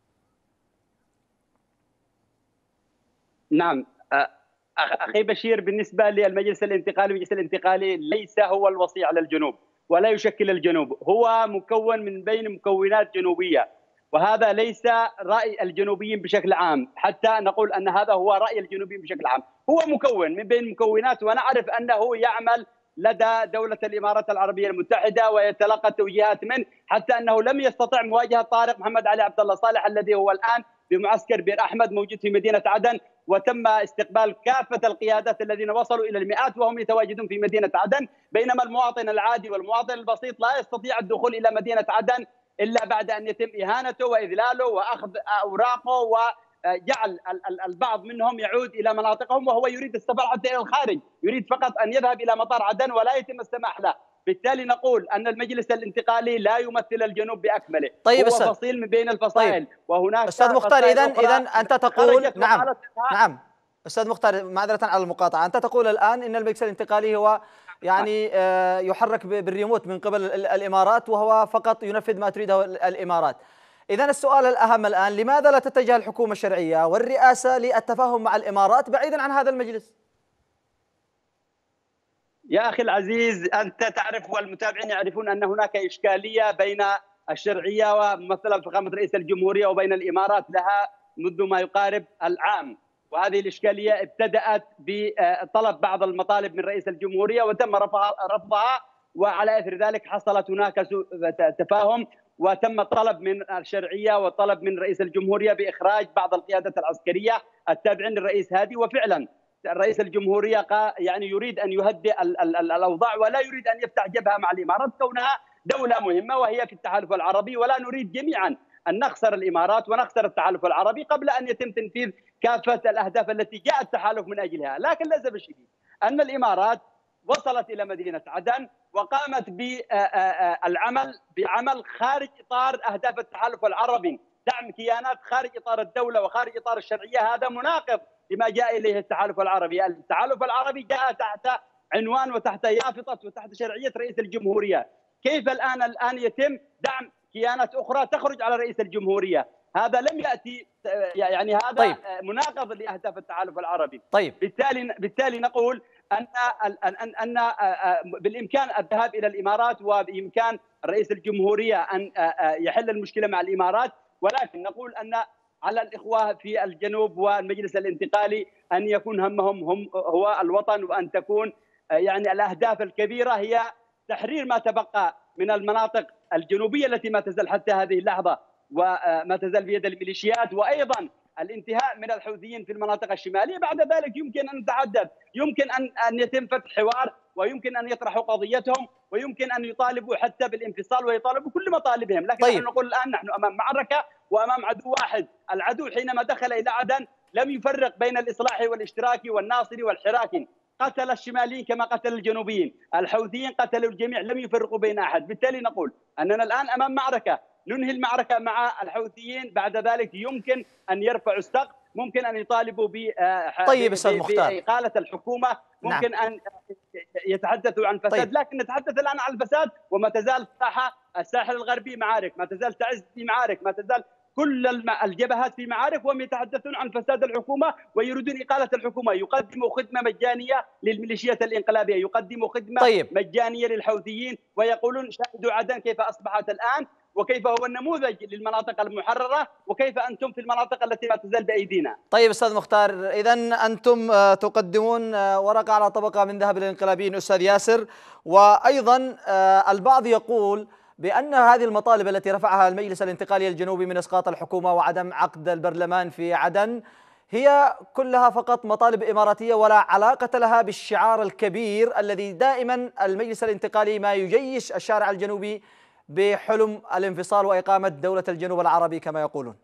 نعم أخي بشير، بالنسبة للمجلس الانتقالي، المجلس الانتقالي ليس هو الوصي على الجنوب ولا يشكل الجنوب، هو مكون من بين مكونات جنوبية، وهذا ليس رأي الجنوبيين بشكل عام حتى نقول أن هذا هو رأي الجنوبيين بشكل عام. هو مكون من بين مكونات، ونعرف أنه يعمل لدى دولة الإمارات العربية المتحدة ويتلقى توجيهات منه، حتى أنه لم يستطع مواجهة طارق محمد علي عبد الله صالح الذي هو الآن بمعسكر بئر أحمد موجود في مدينة عدن، وتم استقبال كافة القيادات الذين وصلوا إلى المئات وهم يتواجدون في مدينة عدن، بينما المواطن العادي والمواطن البسيط لا يستطيع الدخول إلى مدينة عدن إلا بعد أن يتم إهانته وإذلاله وأخذ أوراقه وجعل البعض منهم يعود إلى مناطقهم، وهو يريد السفر حتى إلى الخارج، يريد فقط أن يذهب إلى مطار عدن ولا يتم السماح له. بالتالي نقول أن المجلس الانتقالي لا يمثل الجنوب بأكمله. طيب هو فصيل من بين الفصائل. طيب. وهناك أستاذ مختار، إذن إذن أنت تقول نعم نعم أستاذ مختار، معذرة على المقاطعة، أنت تقول الآن إن المجلس الانتقالي هو يعني يحرك بالريموت من قبل الإمارات وهو فقط ينفذ ما تريده الإمارات. إذن السؤال الأهم الآن، لماذا لا تتجه الحكومة الشرعية والرئاسة للتفاهم مع الإمارات بعيدا عن هذا المجلس؟ يا أخي العزيز، أنت تعرف والمتابعين يعرفون أن هناك إشكالية بين الشرعية وممثلة بفخامة رئيس الجمهورية وبين الإمارات لها منذ ما يقارب العام، وهذه الإشكالية ابتدأت بطلب بعض المطالب من رئيس الجمهورية وتم رفضها، وعلى إثر ذلك حصلت هناك تفاهم وتم طلب من الشرعية وطلب من رئيس الجمهورية بإخراج بعض القيادات العسكرية التابعين للرئيس هادي. وفعلا رئيس الجمهورية يعني يريد أن يهدئ الأوضاع ولا يريد أن يفتح جبهة مع الإمارات كونها دولة مهمة وهي في التحالف العربي، ولا نريد جميعا أن نخسر الإمارات ونخسر التحالف العربي قبل أن يتم تنفيذ كافة الأهداف التي جاء التحالف من أجلها. لكن للأسف الشديد أن الإمارات وصلت إلى مدينة عدن وقامت بالعمل بعمل خارج إطار أهداف التحالف العربي، دعم كيانات خارج إطار الدولة وخارج إطار الشرعية. هذا مناقض لما جاء إليه التحالف العربي. التحالف العربي جاء تحت عنوان وتحت يافطة وتحت شرعية رئيس الجمهورية. كيف الآن الآن يتم دعم كيانات أخرى تخرج على رئيس الجمهورية؟ هذا لم يأتي، يعني هذا طيب. مناقض لأهداف التحالف العربي. طيب. بالتالي بالتالي نقول أن أن أن بالإمكان الذهاب إلى الإمارات وبإمكان رئيس الجمهورية أن يحل المشكلة مع الإمارات، ولكن نقول أن على الإخوة في الجنوب والمجلس الانتقالي أن يكون همهم هم هو الوطن، وأن تكون يعني الأهداف الكبيرة هي تحرير ما تبقى من المناطق الجنوبية التي ما تزال حتى هذه اللحظة وما تزال بيد الميليشيات، وأيضا الانتهاء من الحوثيين في المناطق الشمالية. بعد ذلك يمكن أن نتحدث، يمكن أن أن يتم فتح حوار، ويمكن أن يطرحوا قضيتهم، ويمكن أن يطالبوا حتى بالانفصال ويطالبوا كل مطالبهم. لكن طيب. نحن نقول الآن نحن أمام معركة وأمام عدو واحد. العدو حينما دخل إلى عدن لم يفرق بين الإصلاح والاشتراكي والناصري والحراكي، قتل الشماليين كما قتل الجنوبيين، الحوثيين قتلوا الجميع، لم يفرقوا بين أحد. بالتالي نقول أننا الآن أمام معركة، ننهي المعركة مع الحوثيين، بعد ذلك يمكن أن يرفعوا السقف، ممكن أن يطالبوا ب طيب أستاذ مختار بإقالة الحكومة، ممكن نعم. أن يتحدثوا عن فساد. طيب. لكن نتحدث الآن عن الفساد وما تزال ساحة الساحل الغربي معارك، ما تزال تعز في معارك، ما تزال كل الجبهات في معارك، وهم يتحدثون عن فساد الحكومة ويريدون إقالة الحكومة. يقدموا خدمة مجانية للميليشيات الإنقلابية، يقدموا خدمة طيب. مجانية للحوثيين، ويقولون شاهدوا عدن كيف أصبحت الآن، وكيف هو النموذج للمناطق المحررة، وكيف أنتم في المناطق التي لا تزال بأيدينا. طيب أستاذ مختار، إذن أنتم تقدمون ورقة على طبقة من ذهب للانقلابيين أستاذ ياسر، وأيضا البعض يقول بأن هذه المطالب التي رفعها المجلس الانتقالي الجنوبي من إسقاط الحكومة وعدم عقد البرلمان في عدن هي كلها فقط مطالب إماراتية ولا علاقة لها بالشعار الكبير الذي دائما المجلس الانتقالي ما يجيش الشارع الجنوبي بحلم الانفصال وإقامة دولة الجنوب العربي كما يقولون؟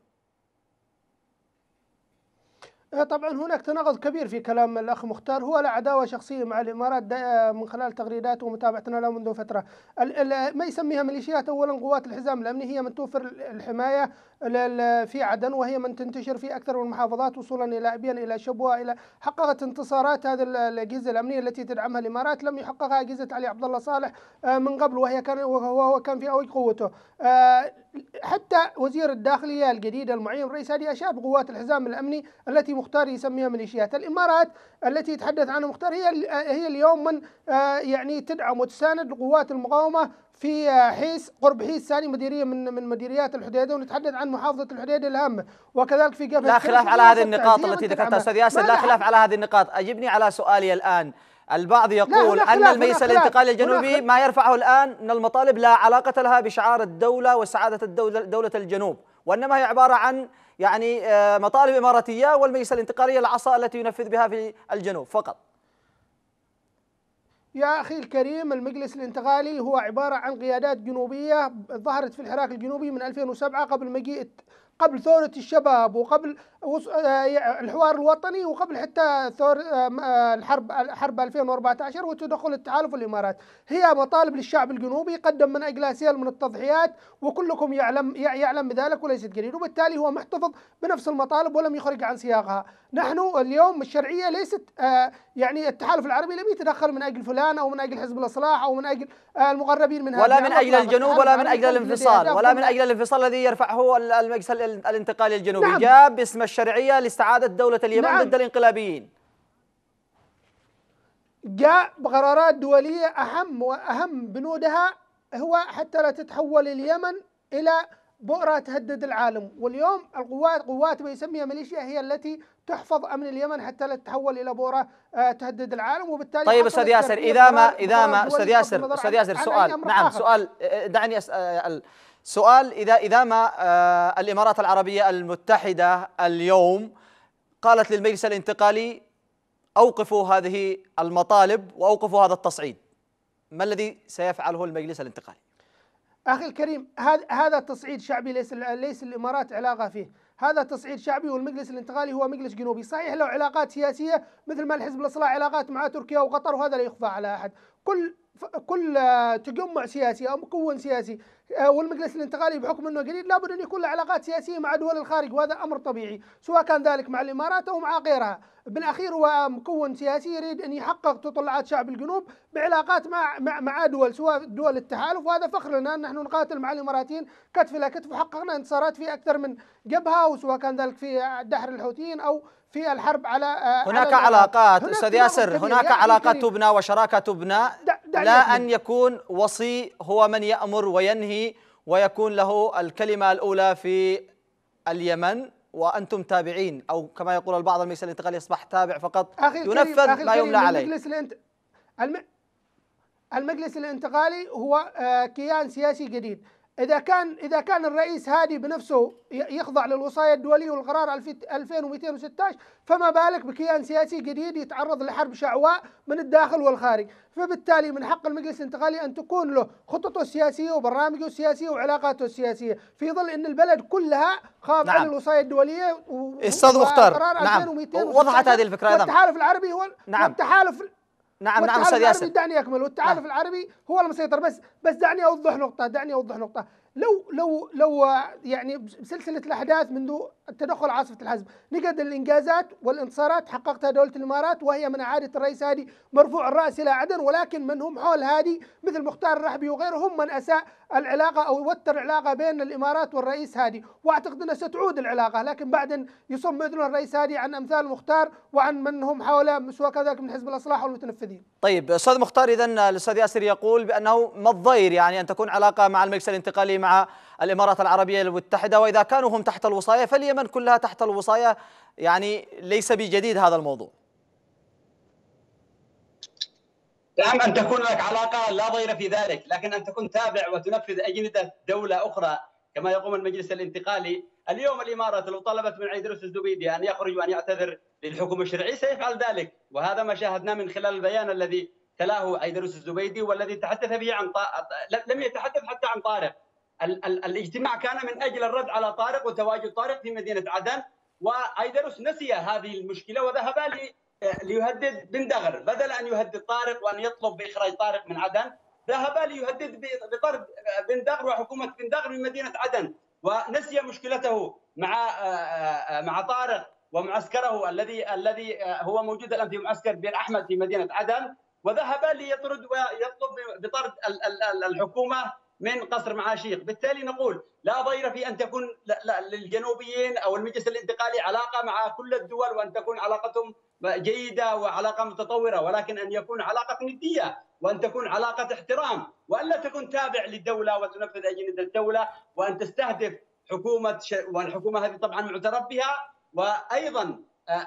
طبعا هناك تناقض كبير في كلام الأخ مختار. هو له عداوة شخصية مع الإمارات من خلال تغريداته ومتابعتنا له منذ فترة. ما يسميها ميليشيات، أولا قوات الحزام الأمني هي من توفر الحماية في عدن، وهي من تنتشر في أكثر من المحافظات وصولا إلى أبين إلى شبوة، إلى حققت انتصارات هذه الأجهزة الأمنية التي تدعمها الإمارات لم يحققها أجهزة علي عبد الله صالح من قبل، وهي كان وهو كان في أوج قوته. حتى وزير الداخلية الجديد المعين رئيس هادي أشار بقوات الحزام الأمني التي مختار يسميها ميليشيات. الإمارات التي يتحدث عنها مختار هي هي اليوم من يعني تدعم وتساند قوات المقاومة في حيس قرب حيس ثاني مديرية من من مديريات الحديدة، ونتحدث عن محافظة الحديدة الهامة، وكذلك في جبهة. لا خلاف على هذه النقاط التي ذكرتها أستاذ ياسر، لا خلاف على هذه النقاط. أجبني على سؤالي الآن. البعض يقول أن المجلس الانتقالي الجنوبي ما يرفعه الآن من المطالب لا علاقة لها بشعار الدولة وسعادة الدولة دولة الجنوب، وإنما هي عبارة عن يعني مطالب إماراتية، والمجلس الانتقالي العصا التي ينفذ بها في الجنوب فقط. يا أخي الكريم، المجلس الانتقالي هو عبارة عن قيادات جنوبية ظهرت في الحراك الجنوبي من ألفين وسبعة قبل مجيء قبل ثورة الشباب وقبل الحوار الوطني وقبل حتى ثور الحرب حرب ألفين وأربعة عشر وتدخل التحالف الإمارات. هي مطالب للشعب الجنوبي قدم من أجلها سيل من التضحيات، وكلكم يعلم يعلم بذلك وليست جديد، وبالتالي هو محتفظ بنفس المطالب ولم يخرج عن سياقها. نحن اليوم الشرعية ليست يعني التحالف العربي لم يتدخل من أجل فلان أو من أجل حزب الإصلاح أو من أجل المقربين من هذا، ولا من أجل الجنوب ولا من أجل الانفصال ولا من أجل الانفصال الذي يرفعه المجلس الانتقالي الجنوبي. نعم. جاء باسم الشرعية لاستعادة دولة اليمن. نعم. ضد الانقلابيين. جاء بقرارات دولية أهم وأهم بنودها هو حتى لا تتحول اليمن إلى بؤرة تهدد العالم، واليوم القوات قوات بيسميها ميليشيا هي التي تحفظ أمن اليمن حتى لا تتحول إلى بؤرة تهدد العالم. وبالتالي طيب أستاذ ياسر، إذا ما إذا ما أستاذ ياسر أستاذ ياسر سؤال. نعم سؤال، دعني أسأل سؤال. إذا إذا ما الإمارات العربية المتحدة اليوم قالت للمجلس الانتقالي أوقفوا هذه المطالب وأوقفوا هذا التصعيد، ما الذي سيفعله المجلس الانتقالي؟ أخي الكريم، هذا هذا تصعيد شعبي، ليس ليس الإمارات علاقة فيه. هذا تصعيد شعبي، والمجلس الانتقالي هو مجلس جنوبي. صحيح له علاقات سياسية مثل ما الحزب الإصلاح علاقات مع تركيا وقطر، وهذا لا يخفى على أحد. كل كل تجمع سياسي أو مكون سياسي والمجلس الانتقالي بحكم أنه جديد لابد أن يكون له علاقات سياسية مع دول الخارج، وهذا أمر طبيعي سواء كان ذلك مع الإمارات أو مع غيرها. بالأخير هو مكون سياسي يريد أن يحقق تطلعات شعب الجنوب بعلاقات مع مع, مع دول سواء دول التحالف، وهذا فخر لنا أن نحن نقاتل مع الإماراتيين كتف إلى كتف، وحققنا انتصارات في أكثر من جبهة، وسواء كان ذلك في دحر الحوثيين أو في الحرب على هناك على علاقات أستاذ ياسر، هناك علاقات تبنى وشراكة تبنى، لا أن يكون وصي هو من يأمر وينهي ويكون له الكلمة الأولى في اليمن وأنتم تابعين، أو كما يقول البعض المجلس الانتقالي يصبح تابع فقط ينفذ ما يملى عليه. المجلس, الانت... الم... المجلس الانتقالي هو كيان سياسي جديد. إذا كان إذا كان الرئيس هادي بنفسه يخضع للوصاية الدولية والقرار ألفين ومئتين وستة عشر، فما بالك بكيان سياسي جديد يتعرض لحرب شعواء من الداخل والخارج. فبالتالي من حق المجلس الانتقالي أن تكون له خططه السياسية وبرامجه السياسية وعلاقاته السياسية، في ظل أن البلد كلها خاضعة نعم. للوصاية الدولية. أستاذ مختار، نعم وضحت هذه الفكرة أيضا. والتحالف العربي هو نعم. والتحالف نعم نعم أستاذ ياسر، دعني أكمل. والتحالف نعم. العربي هو المسيطر. بس بس دعني أوضح نقطة دعني أوضح نقطة لو لو لو يعني بسلسلة الأحداث منذ تدخل عاصفة الحزب نقد الإنجازات والانتصارات حققتها دولة الإمارات، وهي من عادة الرئيس هادي مرفوع الرأس إلى عدن، ولكن من هم حول هادي مثل مختار الرحبي وغيرهم من أساء العلاقة أو يوتر العلاقة بين الإمارات والرئيس هادي، وأعتقد أنها ستعود العلاقة، لكن بعد أن يصم مثل الرئيس هادي عن أمثال مختار وعن من هم حوله سواء كذلك من حزب الإصلاح والمتنفذين. طيب أستاذ مختار، إذن الأستاذ ياسر يقول بأنه ما الضير يعني أن تكون علاقة مع المجلس الانتقالي مع الإمارات العربية المتحدة، وإذا كانوا هم تحت الوصاية فاليمن كلها تحت الوصاية، يعني ليس بجديد هذا الموضوع. نعم، أن تكون لك علاقة لا ضير في ذلك، لكن أن تكون تابع وتنفذ أجندة دولة أخرى كما يقوم المجلس الانتقالي. اليوم الإمارات لو طلبت من عيدروس الزبيدي أن يخرج وأن يعتذر للحكومة الشرعية سيفعل ذلك، وهذا ما شاهدناه من خلال البيان الذي تلاه عيدروس الزبيدي والذي تحدث به عن طارق. لم يتحدث حتى عن طارق. ال ال الاجتماع كان من أجل الرد على طارق وتواجد طارق في مدينة عدن، وعيدروس نسي هذه المشكلة وذهب لي ليهدد بن دغر. بدل أن يهدد طارق وأن يطلب بإخراج طارق من عدن، ذهب ليهدد بطرد بن دغر وحكومة بن دغر من مدينة عدن، ونسي مشكلته مع مع طارق ومعسكره الذي الذي هو موجود الآن في معسكر بن أحمد في مدينة عدن، وذهب ليطرد ويطلب بطرد الحكومة من قصر معاشيق. بالتالي نقول لا ضير في أن تكون للجنوبيين أو المجلس الانتقالي علاقة مع كل الدول، وأن تكون علاقتهم جيدة وعلاقة متطورة، ولكن أن يكون علاقة ندية، وأن تكون علاقة احترام، وأن لا تكون تابع للدولة وتنفذ أجندة الدولة، وأن تستهدف حكومة ش... والحكومة هذه طبعا معترف بها. وأيضا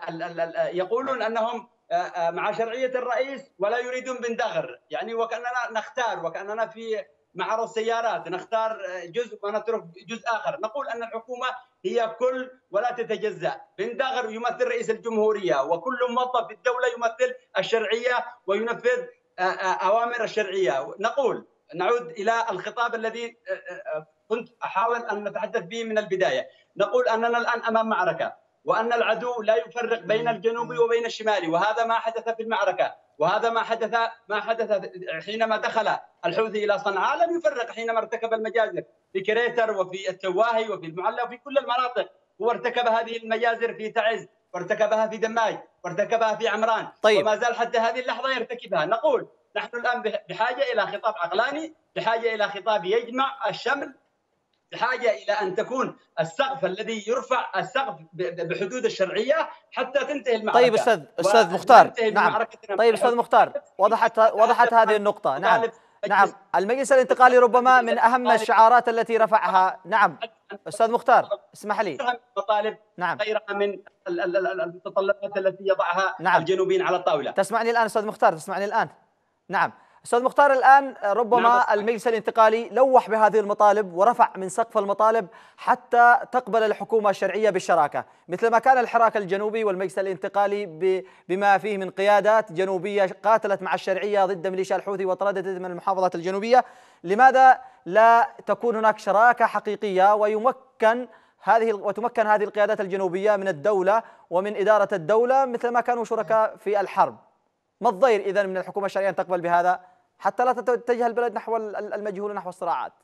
يقولون أنهم مع شرعية الرئيس ولا يريدون بن دغر، يعني وكأننا نختار، وكأننا في معرض سيارات نختار جزء ونترك جزء آخر. نقول أن الحكومة هي كل ولا تتجزأ. بن دغر يمثل رئيس الجمهورية، وكل موظف في الدولة يمثل الشرعية وينفذ أوامر الشرعية. نقول نعود إلى الخطاب الذي كنت أحاول أن نتحدث به من البداية. نقول أننا الآن أمام معركة، وأن العدو لا يفرق بين الجنوبي وبين الشمالي، وهذا ما حدث في المعركة، وهذا ما حدث ما حدث حينما دخل الحوثي إلى صنعاء. لم يفرق حينما ارتكب المجازر في كريتر وفي التواهي وفي المعلى وفي كل المناطق. هو ارتكب هذه المجازر في تعز، وارتكبها في دماج، وارتكبها في عمران، طيب. وما زال حتى هذه اللحظة يرتكبها. نقول نحن الآن بحاجة إلى خطاب عقلاني، بحاجة إلى خطاب يجمع الشمل، بحاجة إلى أن تكون السقف الذي يرفع السقف بحدود الشرعية حتى تنتهي المعركة. طيب أستاذ أستاذ مختار، نعم. طيب أستاذ مختار، وضحت وضحت هذه النقطة. نعم نعم، المجلس الانتقالي ربما من أهم الشعارات التي رفعها. نعم أستاذ مختار اسمح لي. مطالب نعم. غيرها من المتطلبات التي يضعها نعم. الجنوبيين على الطاولة. تسمعني الآن أستاذ مختار؟ تسمعني الآن؟ نعم أستاذ مختار، الآن ربما نعم. المجلس الانتقالي لوح بهذه المطالب ورفع من سقف المطالب حتى تقبل الحكومة الشرعية بالشراكة، مثل ما كان الحراك الجنوبي والمجلس الانتقالي بما فيه من قيادات جنوبية قاتلت مع الشرعية ضد ميليشيا الحوثي وطردت من المحافظات الجنوبية. لماذا لا تكون هناك شراكة حقيقية ويمكن هذه وتمكن هذه القيادات الجنوبية من الدولة ومن إدارة الدولة مثل ما كانوا شركاء في الحرب؟ ما الضير إذن من الحكومة الشرعية أن تقبل بهذا حتى لا تتجه البلد نحو المجهول، نحو الصراعات؟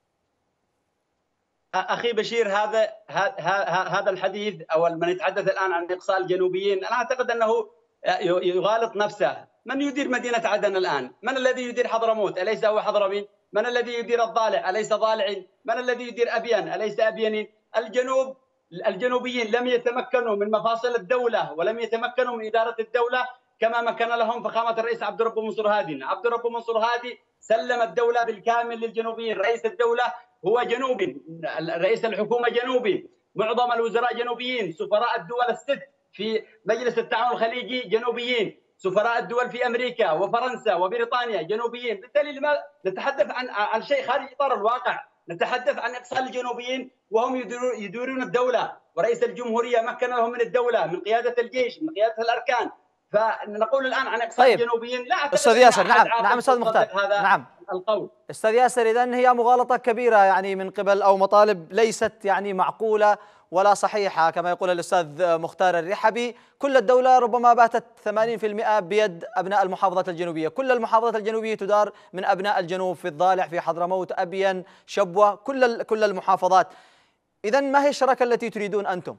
أخي بشير، هذا هذا الحديث أو من يتحدث الآن عن إقصاء الجنوبيين، أنا أعتقد أنه يغالط نفسه. من يدير مدينة عدن الآن؟ من الذي يدير حضرموت؟ أليس هو حضرمي؟ من الذي يدير الضالع؟ أليس ضالع؟ من الذي يدير أبين؟ أليس أبيني؟ الجنوب الجنوبيين لم يتمكنوا من مفاصل الدولة ولم يتمكنوا من إدارة الدولة كما مكن لهم فخامة الرئيس عبد الرب منصور هادي. عبد الرب منصور هادي سلم الدولة بالكامل للجنوبيين. رئيس الدولة هو جنوبي، رئيس الحكومة جنوبي، معظم الوزراء جنوبيين، سفراء الدول الست في مجلس التعاون الخليجي جنوبيين، سفراء الدول في أمريكا وفرنسا وبريطانيا جنوبيين. بالتالي لما نتحدث عن عن شيء خارج إطار الواقع؟ نتحدث عن إقصاء الجنوبيين وهم يديرون الدولة، ورئيس الجمهورية مكن لهم من الدولة، من قيادة الجيش، من قيادة الأركان. فنقول الآن عن إقصاء طيب. الجنوبيين. لا أعتقد أستاذ ياسر. نعم نعم أستاذ مختار. هذا نعم القول. أستاذ ياسر، إذن هي مغالطة كبيرة يعني من قبل أو مطالب ليست يعني معقولة ولا صحيحة كما يقول الأستاذ مختار الرحبي. كل الدولة ربما باتت ثمانين بالمئة بيد أبناء المحافظات الجنوبية، كل المحافظات الجنوبية تدار من أبناء الجنوب، في الضالع، في حضرموت، أبين، شبوة، كل كل المحافظات. إذن ما هي الشراكة التي تريدون أنتم؟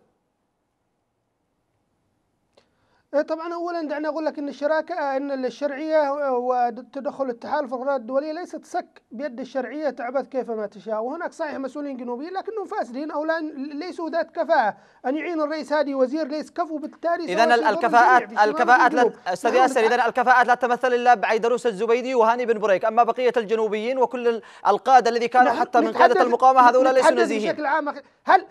طبعا اولا دعني اقول لك ان الشراكه ان الشرعيه وتدخل التحالف الغرات الدوليه ليست سك بيد الشرعيه تعبث كيفما تشاء، وهناك صحيح مسؤولين جنوبيين لكنهم فاسدين او لا ليسوا ذات كفاءه ان يعين الرئيس هادي وزير ليس كفو، بالتالي اذا الكفاءات الكفاءات لا استاذ ياسر، اذا الكفاءات لا تمثل الا بعيدروس الزبيدي وهاني بن بريك، اما بقيه الجنوبيين وكل القاده الذي كانوا حتى من قاده المقاومه هذول ليسوا نزيهين. بشكل عام هل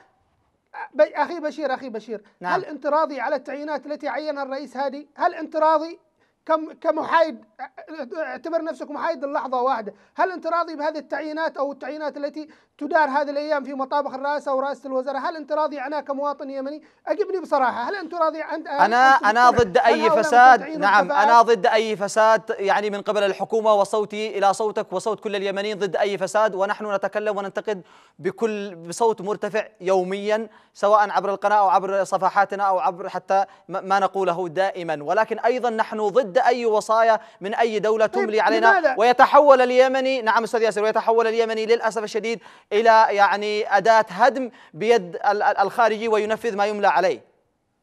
أخي بشير أخي بشير نعم. هل أنت راضي على التعيينات التي عينها الرئيس هادي؟ هل أنت راضي كم كمحايد، اعتبر نفسك محايد للحظة واحدة. هل أنت راضي بهذه التعيينات أو التعيينات التي تدار هذه الأيام في مطابخ الرئاسة ورئاسة الوزراء؟ هل أنت راضي عنها كمواطن يمني؟ أجبني بصراحة، هل أنت راضي عن أنا أنا ضد أي فساد. نعم أنا ضد أي فساد يعني من قبل الحكومة، وصوتي إلى صوتك وصوت كل اليمنيين ضد أي فساد، ونحن نتكلم وننتقد بكل بصوت مرتفع يوميا، سواء عبر القناة أو عبر صفحاتنا أو عبر حتى ما نقوله دائما. ولكن أيضا نحن ضد أي وصايا من أي دولة تملي علينا لماذا؟ ويتحول اليمني، نعم أستاذ ياسر، ويتحول اليمني للأسف الشديد إلى يعني أداة هدم بيد الخارجي وينفذ ما يملى عليه.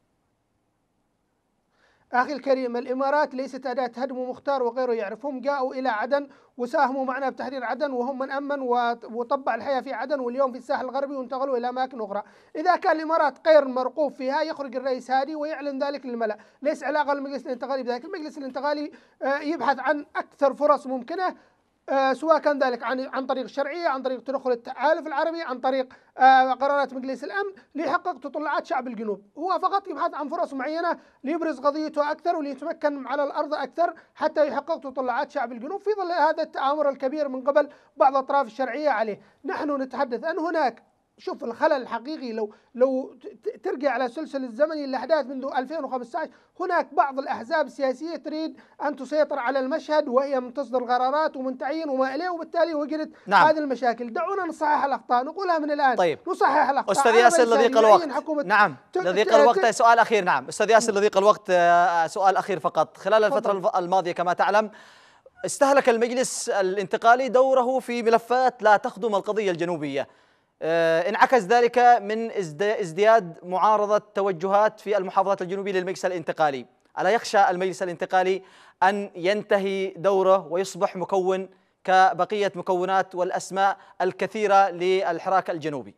أخي الكريم، الإمارات ليست أداة هدم، ومختار وغيره يعرفهم جاءوا إلى عدن وساهموا معنا بتحرير عدن، وهم من أمن وطبع الحياة في عدن، واليوم في الساحل الغربي وانتقلوا إلى أماكن أخرى. إذا كان الإمارات غير مرغوب فيها يخرج الرئيس هادي ويعلن ذلك للملأ، ليس علاقة للمجلس الانتقالي بذلك. المجلس الانتقالي يبحث عن أكثر فرص ممكنة، سواء كان ذلك عن عن طريق الشرعية، عن طريق تدخل التحالف العربي، عن طريق قرارات مجلس الأمن ليحقق تطلعات شعب الجنوب. هو فقط يبحث عن فرص معينة ليبرز قضيته أكثر وليتمكن على الأرض أكثر حتى يحقق تطلعات شعب الجنوب في ظل هذا التآمر الكبير من قبل بعض أطراف الشرعية عليه. نحن نتحدث أن هناك، شوف الخلل الحقيقي، لو لو ترجع على سلسلة الزمني الأحداث منذ ألفين وخمسة عشر، هناك بعض الأحزاب السياسية تريد أن تسيطر على المشهد، وهي من تصدر قرارات ومن تعيين وما إليه، وبالتالي وجدت نعم. هذه المشاكل. دعونا نصحح الأخطاء، نقولها من الآن. طيب. نصحح الأخطاء. أستاذ ياسر لضيق الوقت، نعم لضيق الوقت سؤال أخير. نعم أستاذ ياسر لضيق الوقت سؤال أخير فقط. خلال الفترة الماضية كما تعلم استهلك المجلس الانتقالي دوره في ملفات لا تخدم القضية الجنوبية، انعكس ذلك من ازدياد معارضة توجهات في المحافظات الجنوبية للمجلس الانتقالي. ألا يخشى المجلس الانتقالي أن ينتهي دوره ويصبح مكون كبقية مكونات والأسماء الكثيرة للحراك الجنوبي؟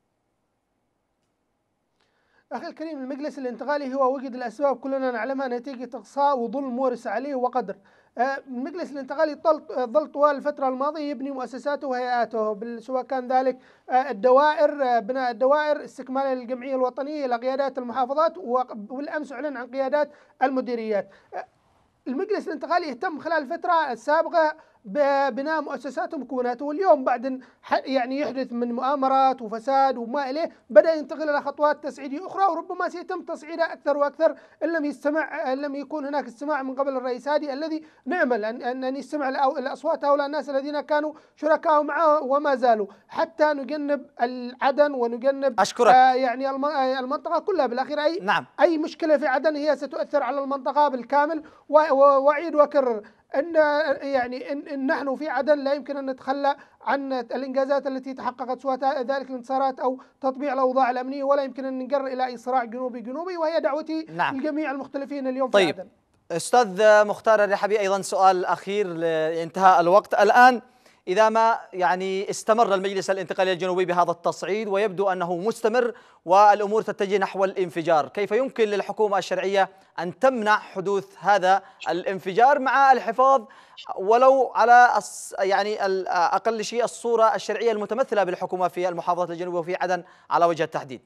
أخي الكريم، المجلس الانتقالي هو وجد الأسباب كلنا نعلمها نتيجة إقصاء وظلم مورس عليه وقدر. المجلس الانتقالي ظل طوال الفترة الماضية يبني مؤسساته وهيئاته، سواء كان ذلك الدوائر، بناء الدوائر، استكمالا للجمعية الوطنية إلى قيادات المحافظات، والأمس أعلن عن قيادات المديريات. المجلس الانتقالي اهتم خلال الفترة السابقة ببناء مؤسساته ومكوناته، واليوم بعد يعني يحدث من مؤامرات وفساد وما إليه بدأ ينتقل إلى خطوات تصعيدية أخرى، وربما سيتم تصعيدها أكثر وأكثر إن لم يستمع إن لم يكون هناك استماع من قبل الرئيس هادي، الذي نأمل أن أن يستمع لأصوات هؤلاء الناس الذين كانوا شركاء معه وما زالوا، حتى نجنب العدن ونجنب أشكرك. آه يعني المنطقة كلها بالأخير. أي نعم. أي مشكلة في عدن هي ستؤثر على المنطقة بالكامل. وأعيد وأكرر أن يعني إن, إن نحن في عدن لا يمكن أن نتخلى عن الإنجازات التي تحققت، سواء ذلك الانتصارات أو تطبيع الأوضاع الأمنية، ولا يمكن أن نجر إلى أي صراع جنوبي جنوبي، وهي دعوتي نعم. للجميع المختلفين اليوم طيب. في عدن. أستاذ مختار الرحبي، أيضا سؤال أخير لانتهاء الوقت الآن. إذا ما يعني استمر المجلس الانتقالي الجنوبي بهذا التصعيد ويبدو أنه مستمر والأمور تتجه نحو الانفجار، كيف يمكن للحكومة الشرعية أن تمنع حدوث هذا الانفجار مع الحفاظ ولو على يعني أقل شيء الصورة الشرعية المتمثلة بالحكومة في المحافظات الجنوبية وفي عدن على وجه التحديد؟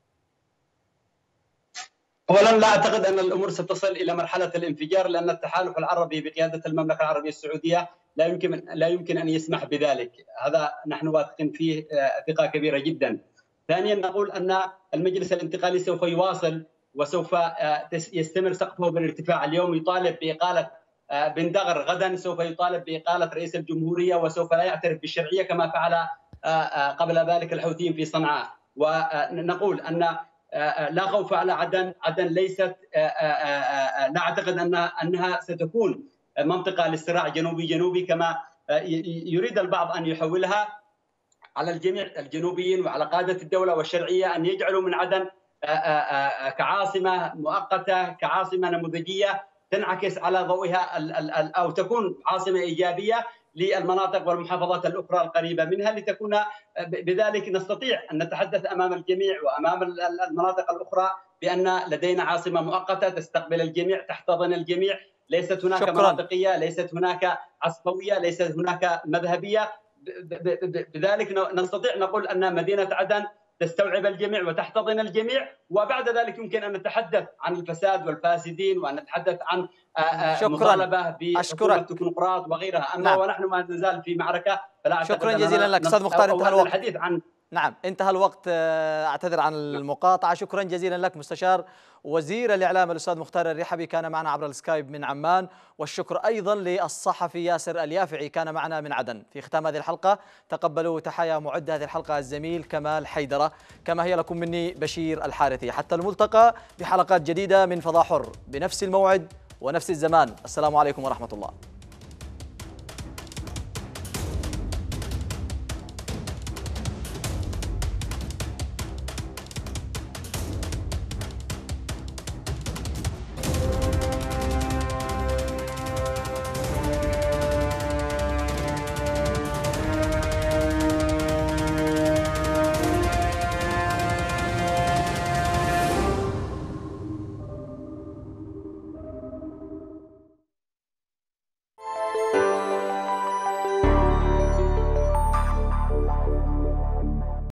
أولا لا أعتقد أن الأمور ستصل إلى مرحلة الانفجار، لأن التحالف العربي بقيادة المملكة العربية السعودية لا يمكن لا يمكن أن يسمح بذلك، هذا نحن واثقين فيه ثقة كبيرة جدا. ثانيا نقول أن المجلس الانتقالي سوف يواصل وسوف يستمر سقفه بالارتفاع. اليوم يطالب بإقالة بن دغر، غدا سوف يطالب بإقالة رئيس الجمهورية، وسوف لا يعترف بالشرعية كما فعل قبل ذلك الحوثيين في صنعاء. ونقول أن لا خوف على عدن، عدن ليست لا أعتقد أنها أنها ستكون منطقة للصراع جنوبي جنوبي كما يريد البعض أن يحولها. على الجميع الجنوبيين وعلى قادة الدولة والشرعية أن يجعلوا من عدن كعاصمة مؤقتة، كعاصمة نموذجية تنعكس على ضوئها أو تكون عاصمة إيجابية للمناطق والمحافظات الأخرى القريبة منها، لتكون بذلك نستطيع أن نتحدث أمام الجميع وأمام المناطق الأخرى بأن لدينا عاصمة مؤقتة تستقبل الجميع، تحتضن الجميع، ليست هناك شكراً. مناطقية، ليست هناك عصبوية، ليست هناك مذهبية. بذلك نستطيع نقول أن مدينة عدن تستوعب الجميع وتحتضن الجميع، وبعد ذلك يمكن ان نتحدث عن الفساد والفاسدين، وان نتحدث عن مطالبه بحكومه تكنوقراط وغيرها. اما نعم. ونحن ما نزال في معركه، فلا شكرا جزيلا لك استاذ مختار. انتهى الوقت. الحديث عن نعم انتهى الوقت، اعتذر عن المقاطعه. شكرا جزيلا لك مستشار وزير الاعلام الاستاذ مختار الرحبي، كان معنا عبر السكايب من عمان. والشكر ايضا للصحفي ياسر اليافعي، كان معنا من عدن. في ختام هذه الحلقه تقبلوا تحايا معد هذه الحلقه الزميل كمال حيدره، كما هي لكم مني بشير الحارثي. حتى الملتقى بحلقات جديده من فضاء حر بنفس الموعد ونفس الزمان. السلام عليكم ورحمه الله.